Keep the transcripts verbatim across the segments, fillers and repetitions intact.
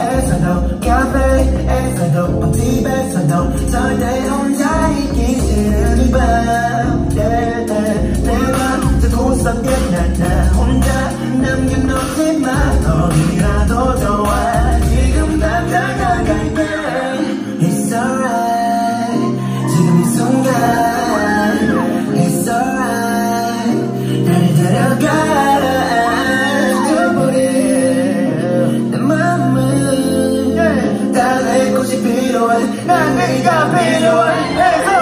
학교에서도 카페에서도 집에서도 절대 혼자 있기 싫은 이 밤 yeah, yeah. 내가 구석에 나 혼자 남겨놓지 마 어디라도 좋아 지금 당장 가갈게 It's alright 지금 이 순간 It's alright 나를 데려가 죽어버린 내 맘은 다 내 곳이 필요해 난 네가 필요해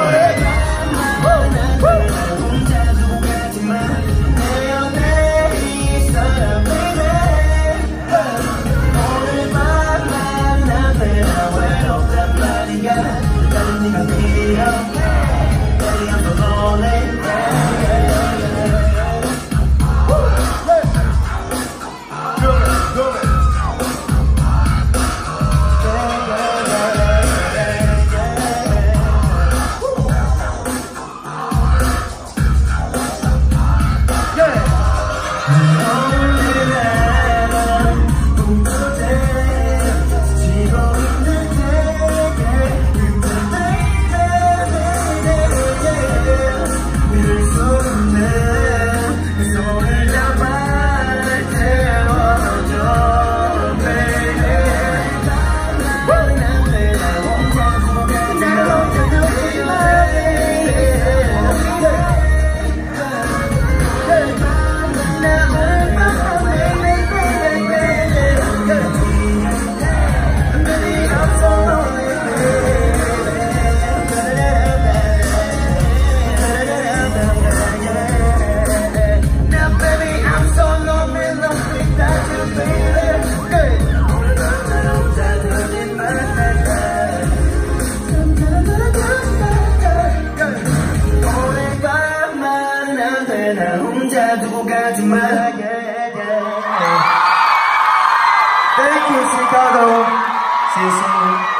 나 혼자 두고 가지마 yeah, yeah. Thank you Chicago. See you soon.